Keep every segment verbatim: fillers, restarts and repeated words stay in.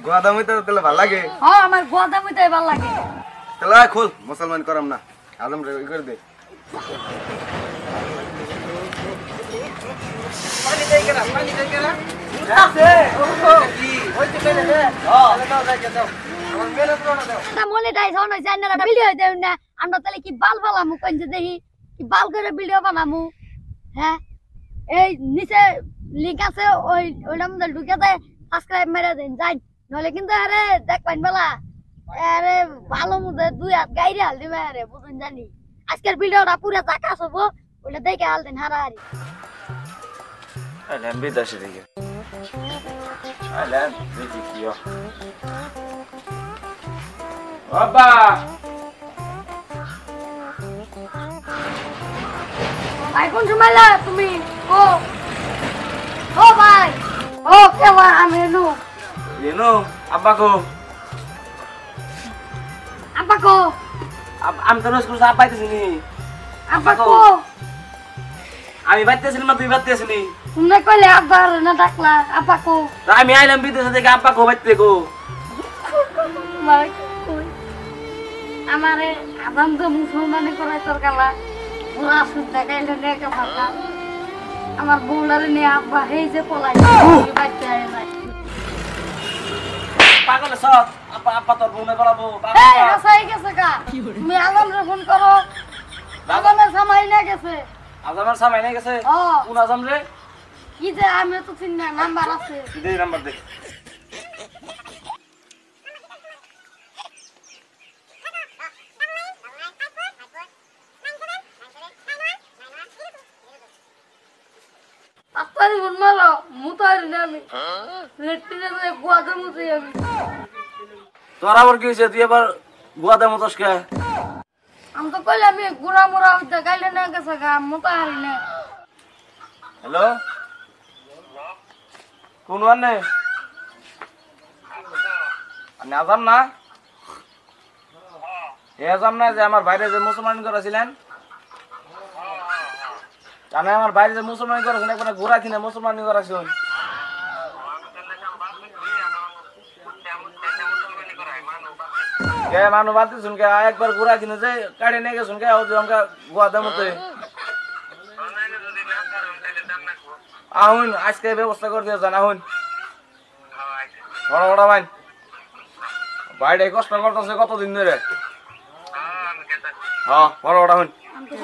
গোয়াদামি তো তেলে ভালো লাগে। হ্যাঁ আমার গোয়াদামিটাই ভালো লাগে। তাহলে খোল মুসলমান করাম না আজম রে ই করে দে। পানি দেই কেনা পানি দেই কেনা আছে কি হইতে কইলে দে হ্যাঁ তাহলে দাও যাই দাও আমার মেলে পুরো দাও তা মনিটাইজ হন চ্যানেলটা ভিডিও দেউ না আমরা তাহলে কি বাল বালামু কইতে দেখি কি বাল করে ভিডিও বানামু। হ্যাঁ এই নিচে লিংক আছে ওই ওইটার মধ্যে ঢুকে দেয় সাবস্ক্রাইব মেরে দেন যাই নলে কিন্তু আরে দেখবেন বেলা আরে ভালো মধ্যে দুই হাত গাইরে হাল দিবে আরে বুঝুন জানি আজকের ভিডিওটা পুরো জাকাস হবো ওইটা দেখে হাল দেন হারাহারি। Alam beda sedikit. Alam beda kyo. Baba. ভাই কোন সময় লা তুমি ও ও ভাই ও কেমন আমি নু Yeno, apa ko? apa ko Am terus kurus apa itu sini? apa ko Ami batte sini mah tuh batte sini. তুমি কইলে আবার না ডাকলা apa ko Ami alam beda sedikit apa ko batte ko? ভাই কই আমারে আদম তো মুসলমানি করাই তোর কালা পুরা সুদ দেখাইলে নেকে ভাতা আমার বউলারে নিয়ে আব্বা হেই যে পলাই বাচ্চা আয় নাই Pakai lesot, apa apa tuh bunga kalau bu? এই হাসাই গেছে কা তুমি আদমরে ফোন করো আদমের সময় না গেছে Azamar sama ini kese. ও Pun azam le? কি যে আমি তো চিনি না নাম্বার আছে Ini nomor deh. আস্তারি ফোন মারো মুতারি না আমি লেট্টি না গোয়াদে মুতে আমি তোর আবার কি হয়েছে তুই আবার গুয়াতে মতস কে? আমি তো কইলে আমি গুড়া মুড়া হইতে গাইলে না গেছে গা মুতা হারি না হ্যালো কোন আনে? আমি আজাম না এ আজাম না যে আমার বাইরে যে মুসলমান করেছিলেন জানে আমার বাইরে যে মুসলমান করেছেন একবার ঘোরা কিনে মুসলমান করেছেন কে মানু বাতি শুন কে একবার ঘোরা কিনে যে কাটে নিয়ে গেছুন কে ওই আমকা গোয়াদের মধ্যে আহুন আজকে ব্যবস্থা করে দিয়ে জানা হুন বড় বড় ভাই বাইরে কষ্ট করতেছে কতদিন ধরে হ্যাঁ বড় বড় হুন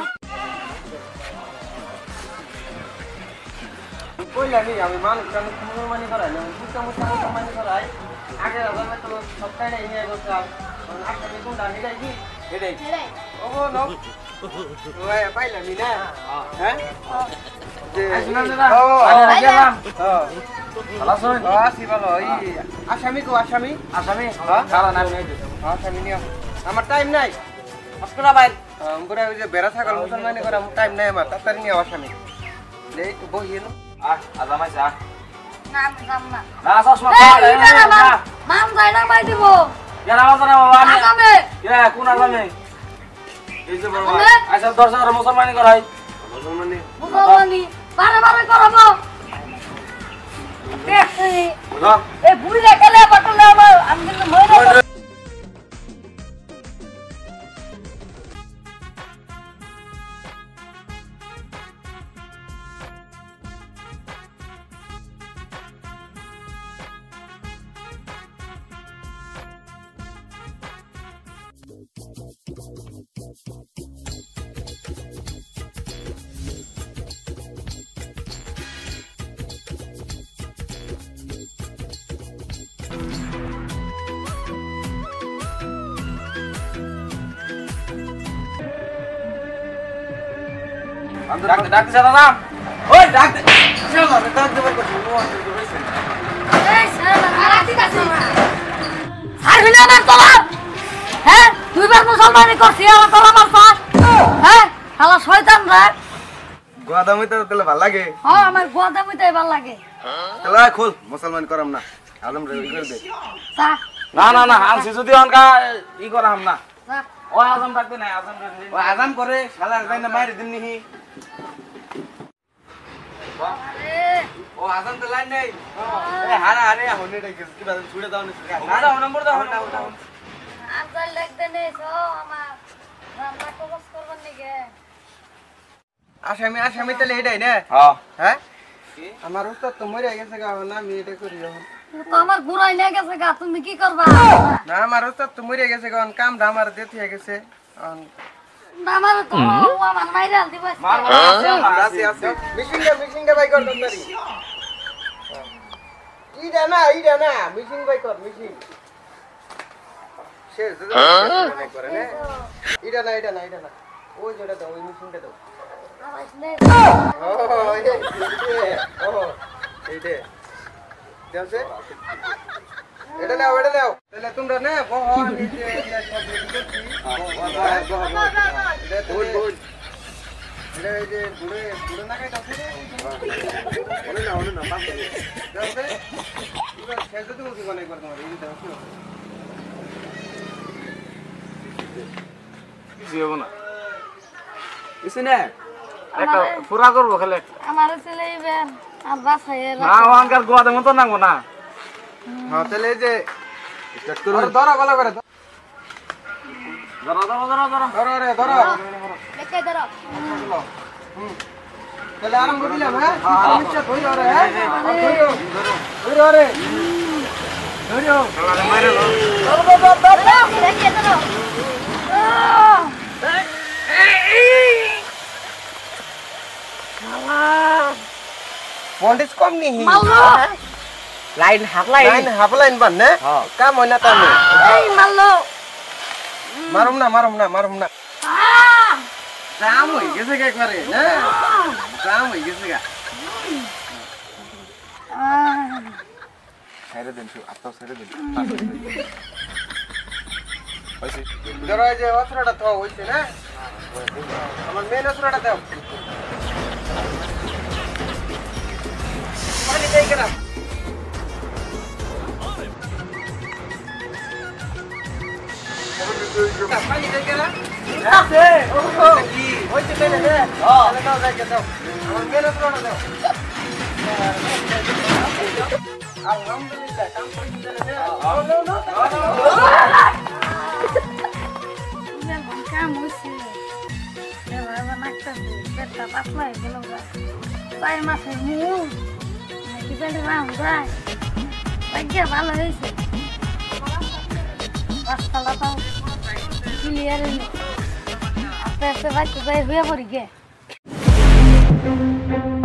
কইলা নি আমি মানুষ কানে মুসলমানি করাই না মুসা মুসা মুসলমানি করাই আগে আজমে তো সবটাই নিয়ে গেছাম আজকে আমি কোনটা নিলাই কি এটাই ও নো ওই পাইলা নি না হ্যাঁ যে আসনা দাদা আরে গেলাম হ্যাঁ ভালো আছেন আসি ভালো এই আসামি কো আসামি আসামি কারা নাম নাই আসামি নিও আমার টাইম নাই আজকে ভাই আমরা ওই যে বেড়া থাকার মুসলমানি করা টাইম নাই আমার তাড়াতাড়ি নিও আসামি লে একটু বহিয়ে নো আ আজাম আইসা না আমি যাম না না চশমা এই পাড়ে ইটা না মাম যাই না মাই দিব যারা বাবা না বাবা আমি আগামে ইয়া কোন আজামে এই যে বড় ভাই আচ্ছা দর্শক মুসলমানি করাই মুসলমানি মুসলমানি বারে বারে করবো দেখছি বুঝো এই বুড়িটা গেলে বাটলে আমার আমি কিন্তু মরে ডাক ডাক দিছে দাদা ওই ডাক দে চল না ডাক দেবার কথা ও রইছে এই সারা রাতি কাছে ছাড়বি না আমার তোলা হ্যাঁ দুইবার মুসলমানি করছি আমার তোলা মারছা হ্যাঁ শালা শয়তান রে গোয়াদামি তো তেলে ভালো লাগে হ্যাঁ আমার গোয়াদামিটাই ভালো লাগে তাহলে খোল মুসলমান করাম না আজম রে ই করে দে চা না না না আনছি যদি অনকা ই করাম না চা ও আজম ডাকতে নাই আজম ও আজাম করে শালা যাই না মাইরে দিন নিহি আরে ও ও হাসান তো লাইন নেই এ হারা হারে হনে ডাকে কি বাদ ছুড়ে দাও না হারা নম্বর দাও না আজকাল দেখতে নেই তো আমার রান্না কবস করবার নিগে আসামি আসামি তাহলে এটাই না হ্যাঁ হ্যাঁ আমার উস্তাদ তো মরে গেছে গা না আমি এটা করি এখন তো আমার ঘুরাই নিয়ে গেছে গা তুমি কি করবা না আমার উস্তাদ তো মরে গেছে গা কামটা আমার দিতে হয়ে গেছে আমার তো ও আমার মাইরে আল দিবা মার আছে আছে মিশিংটা মিশিংটা বাই কর তাড়াতাড়ি ইডা না ইডা না মিশিং বাই কর মিশিং শেষ দাদা বাই করে না ইডা না ইডা না ইডা না ওই যেটা দাও ওই মিশিংটা দাও ও এই ও এই দে দেখছে এটা নাও এটা নাও তাহলে তোমরা না বহু আমি যে সব দেখছি বল বল এটা এই যে বুড়ে বুড়ে না কাটা আছে ওনে না ওনে না পাঁচ দেখছে পুরো শেষ তো মুখে মনে করতে পারে এই দেখো কিছু হবে না কিছু না একটা পুরা করবো খেলে আমার ছেলে ইবেন আর বাসায় না ওখানকার গোয়াদের মতো নামবো না হ্যাঁ তাহলে এই যে স্টার্ট করো ধরো ভালো করে ধরো ধরো ধরো ধরো ধরো রে ধরো দেখে ধরো হুম তাহলে আরম্ভ দিলাম হ্যাঁ আমিচ্ছা ধরে রে হ্যাঁ ধরো ধরো রে ধরো মারে লো দেখে ধরো ভোল্টেজ কম নি মাল্লো line half line line half line বান না কাম হয় না তামে এই মাল্লো মারুম না মারুম না মারুম না আহ জাম হই গেছে কে করে হ্যাঁ জাম হই গেছে গা ছেড়ে দেন আপনি ছেড়ে দেন হইছে ধরো এই যে অস্ত্রটা তো হইছে না আমার মেন অস্ত্রটা দাও পানি দেই কেন পানি দেই কেন আছে ও কি হইছে তাইলে হ্যাঁ তাহলে দাও যাই দাও আমার মেন অস্ত্রটা দাও আলহামদুলিল্লাহ কাম করে দিলে না নো নো কাম হয়েছে এবার নাকটা পেটটা পাতলা হয়ে গেল চার মাসের মুখ নাকি পেটে রাম যায় ভাগ্যে ভালো হয়েছে রাস্তাটা তো ক্লিয়ার আস্তে আস্তে বাচ্চা যাই হয়ে পড়ি গে